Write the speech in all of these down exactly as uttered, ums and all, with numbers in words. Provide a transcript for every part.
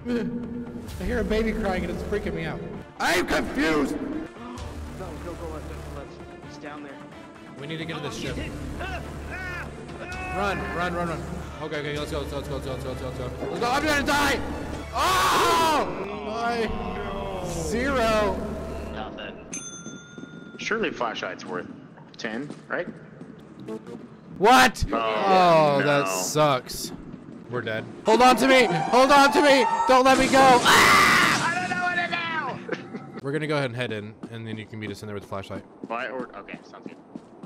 I hear a baby crying and it's freaking me out. I'm confused! Go, go, go, let's, let's, he's down there. We need to get to this ship. Run, run, run, run. Okay, okay, let's go, let's go, let's go, let's go, let's go, let's go. Let's go, I'm gonna die! Oh! My zero. Nothing. Surely a flashlight's worth ten, right? What? Oh, Oh, no. that sucks. We're dead. Hold on to me! Hold on to me! Don't let me go! Ah! I don't know what to do! We're gonna go ahead and head in, and then you can meet us in there with the flashlight. Why or okay, sounds good.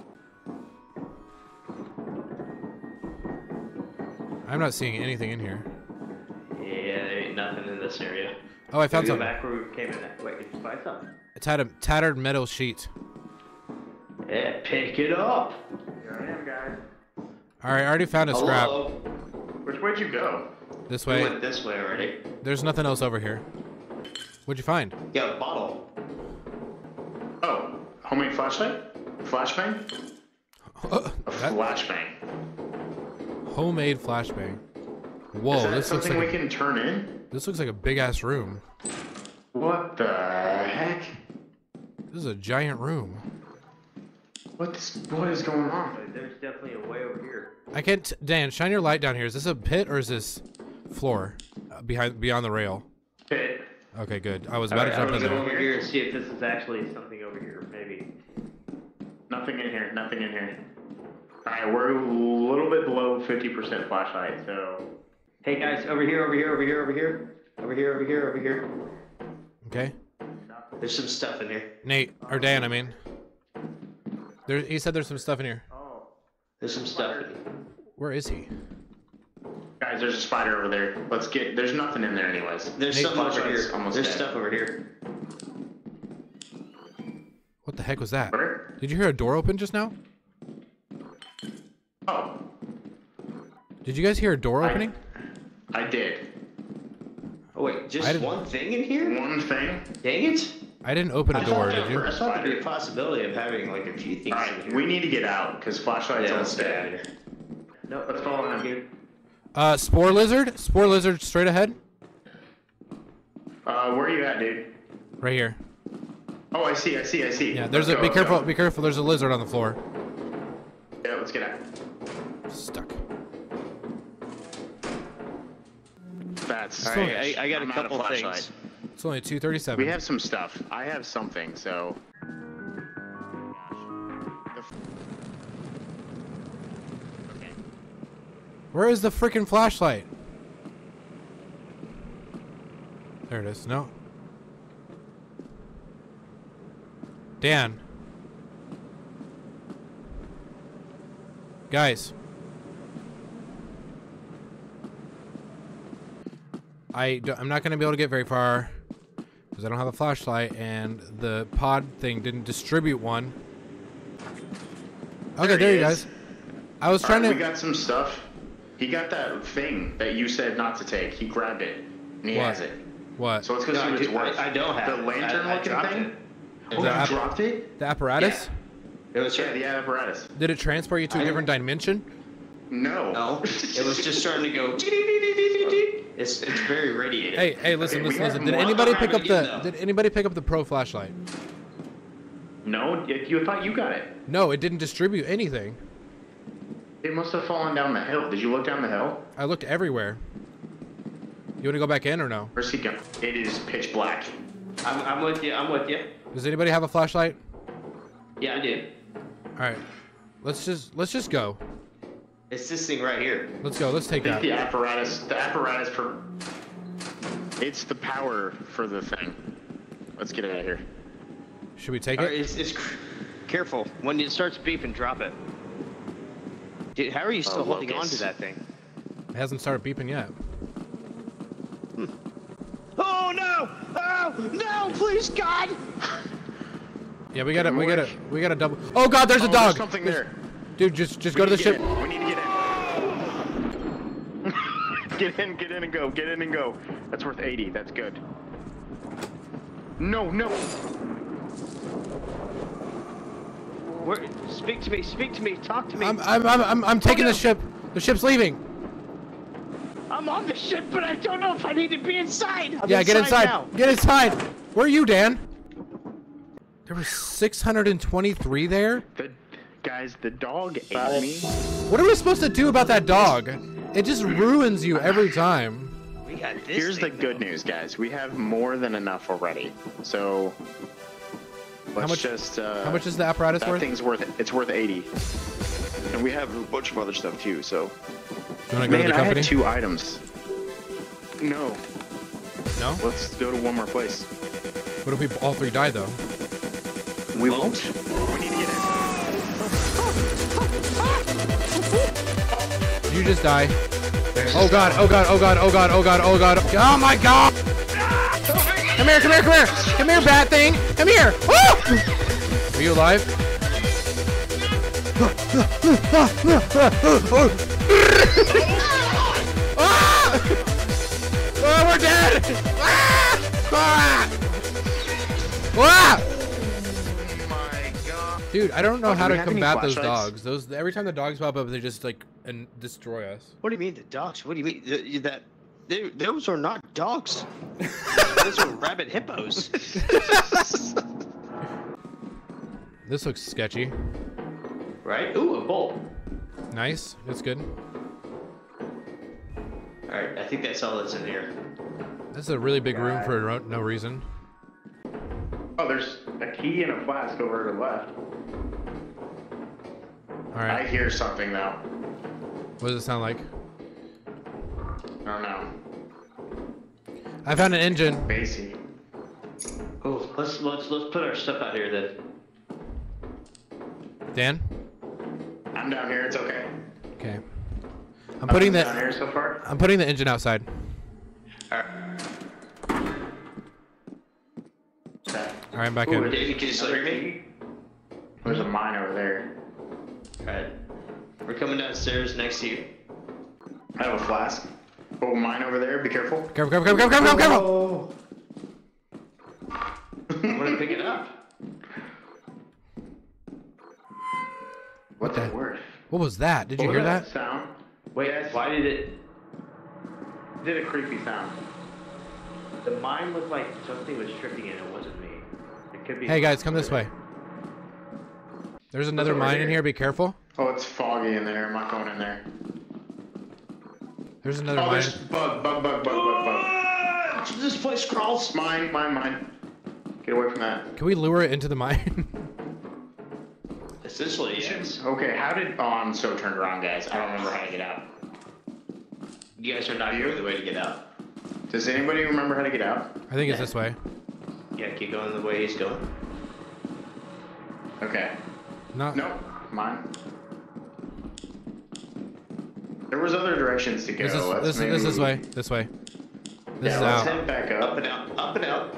I'm not seeing anything in here. Yeah, there ain't nothing in this area. Oh, I found Go something. back where we came in. Wait, did you find something? It's had a tattered metal sheet. Yeah, pick it up. Here I am, guys. Alright, I already found a scrap. Hello? Which way'd you go? This We way. went this way already. There's nothing else over here. What'd you find? Yeah, a bottle. Oh, homemade flashlight? Flashbang? A That flashbang. homemade flashbang. Whoa, Is that this looks something like we a, can turn in? this looks like a big ass room. What the heck? This is a giant room. What's what is going on? There's definitely a way over here. I can't. Dan, shine your light down here. Is this a pit or is this floor uh, behind beyond the rail? Pit. Okay, good. I was about to Alright, jump I'm in gonna go there. over here and see if this is actually something over here. Maybe. Nothing in here. Nothing in here. All right, we're a little bit below fifty percent flashlight, so. Hey guys, over here, over here, over here, over here, over here, over here, over here. Okay, There's some stuff in here. Nate or Dan, I mean. There, he said there's some stuff in here. Oh. There's some stuff in here. Where is he? Guys, there's a spider over there. Let's get. There's nothing in there, anyways. There's Nate, something over flashlight's here. almost There's dead. stuff over here. What the heck was that? Where? Did you hear a door open just now? Oh, Did you guys hear a door I- opening? I did. Oh wait, I just didn't- one thing in here? One thing. Dang it! I didn't open a I door, thought did you? there- I thought there'd be a possibility of having like a few things All in right, here. we need to get out because flashlight's Yeah, let's almost get out of dead. here. No, Let's follow him. here. Uh, spore lizard? Spore lizard straight ahead? Uh, where are you at, dude? Right here. Oh, I see. I see. I see. Yeah, there's Let's a, go, be let's careful, go. be careful, there's a lizard on the floor. Yeah, let's get out. Stuck. That's. All All right, right, I, I got I'm a out of couple flashlight. things. It's only two thirty-seven. We have some stuff. I have something, so. Okay. Where is the freaking flashlight? There it is. No. Dan. Guys. I do, I'm not going to be able to get very far because I don't have a flashlight and the pod thing didn't distribute one. Okay, There there, he you is. guys. I was All trying right, to. we got some stuff. He got that thing that you said not to take. He grabbed it, and he What? has it. What? So let's go No, see I what it's do- worth. I- I don't have the it. lantern I- I looking dropped thing. it. Oh, The you app- dropped it? The apparatus? It was Yeah, the apparatus. Did it transport you to a I- different dimension? No. No, it was just starting to go. It's it's very radiated. Hey, hey, listen, Okay, we listen, have listen. Did more anybody pick up again, the? though. Did anybody pick up the pro flashlight? No, y- you thought you got it. No, it didn't distribute anything. It must have fallen down the hill. Did you look down the hill? I looked everywhere. You want to go back in or no? Where's he going? It is pitch black. I'm, I'm with you. I'm with you. Does anybody have a flashlight? Yeah, I did. All right, let's just let's just go. It's this thing right here. Let's go. Let's I take think that. the apparatus. The apparatus for. It's the power for the thing. Let's get out of here. Should we take All it? right, it's, it's cr- careful. When it starts beeping, drop it. Dude, how are you still Oh, holding on to locust. that thing? It hasn't started beeping yet. Oh no! Oh no! Please, God! Yeah, we gotta, we Where- gotta, we gotta double. Oh God, there's a Oh, dog. There's something There's- there. Dude, just just We go to need the get ship. in. We need to get in. Get in, get in and go. Get in and go. That's worth eighty. That's good. No, no. Where, speak to me. Speak to me. Talk to me. I'm, I'm, I'm, I'm, I'm taking no. the ship. The ship's leaving. Uh, I'm on the ship, but I don't know if I need to be inside. I'm yeah, get inside. Now. Get inside. Where are you, Dan? There was six hundred twenty-three there? The, guys, the dog ate me. What are we supposed to do about that dog? It just ruins you every time. We got this Here's the thing, good though. news, guys. We have more than enough already. So let's How much- just. Uh, How much is the apparatus that worth? thing's worth. It's worth eighty. And we have a bunch of other stuff too, so. Do you want to go Man, to the I company? had two items. No. No? Let's go to one more place. What if we all three die, though? We won't. We need to get in. Did you just die? Oh god, oh god, oh god, oh god, oh god, oh god. Oh my god! Come here, come here, come here! Come here, bad thing! Come here! Oh! Are you alive? Ah! Oh, we're dead! Ah! Ah! Ah! My God. Dude, I don't know Oh, how do we to have any combat those flashlights? dogs. Those every time the dogs pop up, they just like and destroy us. What do you mean the dogs? What do you mean Th- that? They, those are not dogs. Those are rabbit hippos. This looks sketchy. Right? Ooh, a bolt. Nice. That's good. All right, I think that's all that's in here. This is a really big room for no- no reason. Oh, there's a key and a flask over to the left. All I right. hear something now. What does it sound like? I don't know. I found an engine. Bassy. Oh, let's let's let's put our stuff out here then. Dan? I'm down here. It's okay. Okay. I'm putting I'm down the here so far. I'm putting the engine outside. All right. All right, I'm back Ooh, in. Dave, you can just hear me. There's a mine over there. All right. We're coming downstairs next to you. I have a flask. Oh, mine over there. Be careful. Careful, careful, careful, careful, careful, careful! I'm gonna pick it up. What's the- that word? What was that? Did you What hear was that? sound? Wait, Yes. why did it? It did a creepy sound. The mine looked like something was tripping in. It wasn't me. It could be. Hey guys, come this way. There's another over mine in here? here. Be careful. Oh, it's foggy in there. I'm not going in there. There's another Oh, mine. there's bug, bug, bug, bug, bug, bug. This place crawls. Mine, mine, mine. Get away from that. Can we lure it into the mine? Essentially, yes. Okay, how did... Oh, I'm so turned around, guys. I don't remember how to get out. You guys are not going the way to get out. Does anybody remember how to get out? I think it's this way. Yeah, keep going the way he's going. Okay. No. Nope. Mine. There was other directions to go. This is Let's this, maybe- this is way. This way. This Yeah, is let's out. head back Up up. and out. Up and out.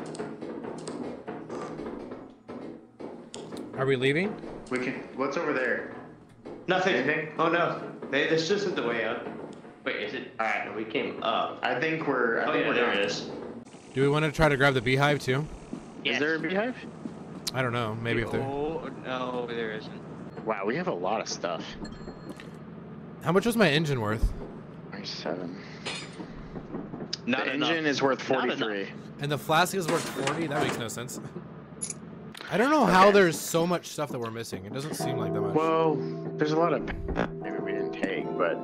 Are we leaving? We can... What's over there? Nothing. Anything? Oh no. Hey, this isn't the way out. Wait, is it? All right, no, we came up. I think we're... I Oh think yeah, we're there done. it is. Do we want to try to grab the beehive too? Is there a beehive? I don't know. Maybe if there. Oh no, there isn't. Wow, we have a lot of stuff. How much was my engine worth? Seven. Not The enough. engine is worth Not forty-three. And the flask is worth forty? That makes no sense. I don't know how Okay. there's so much stuff that we're missing. It doesn't seem like that much. Well, there's a lot of... Maybe we didn't take, but...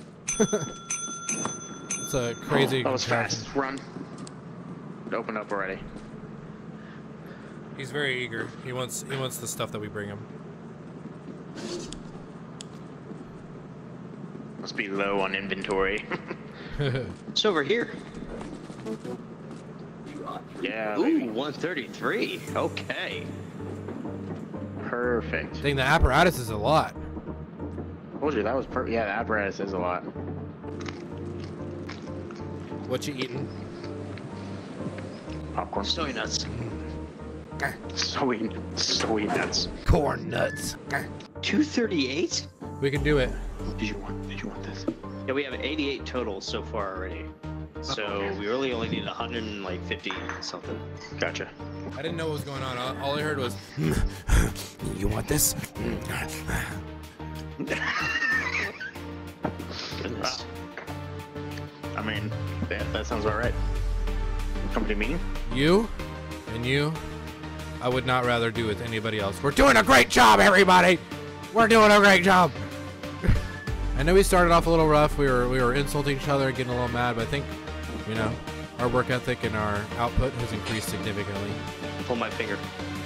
It's a crazy That was contraption. fast. Run. It opened up already. He's very eager. He wants he wants the stuff that we bring him. Must be low on inventory. It's over here. Yeah, Ooh, baby. one thirty-three. Okay. Perfect. I think the apparatus is a lot. Told you that was per- yeah, the apparatus is a lot. What you eating? Popcorn. Soy nuts. Soy, soy nuts. Corn nuts. two thirty-eight? We can do it. Did you want? Did you want this? Yeah, we have eighty-eight total so far already. So okay. we really only need one hundred fifty something. Gotcha. I didn't know what was going on. All, all I heard was, you want this? Goodness. I'm mean, that, that sounds about right. Company meeting? You and you, I would not rather do with anybody else. We're doing a great job, everybody. We're doing a great job. I know we started off a little rough. We were we were insulting each other, getting a little mad, but I think, you know, our work ethic and our output has increased significantly. Pull my finger.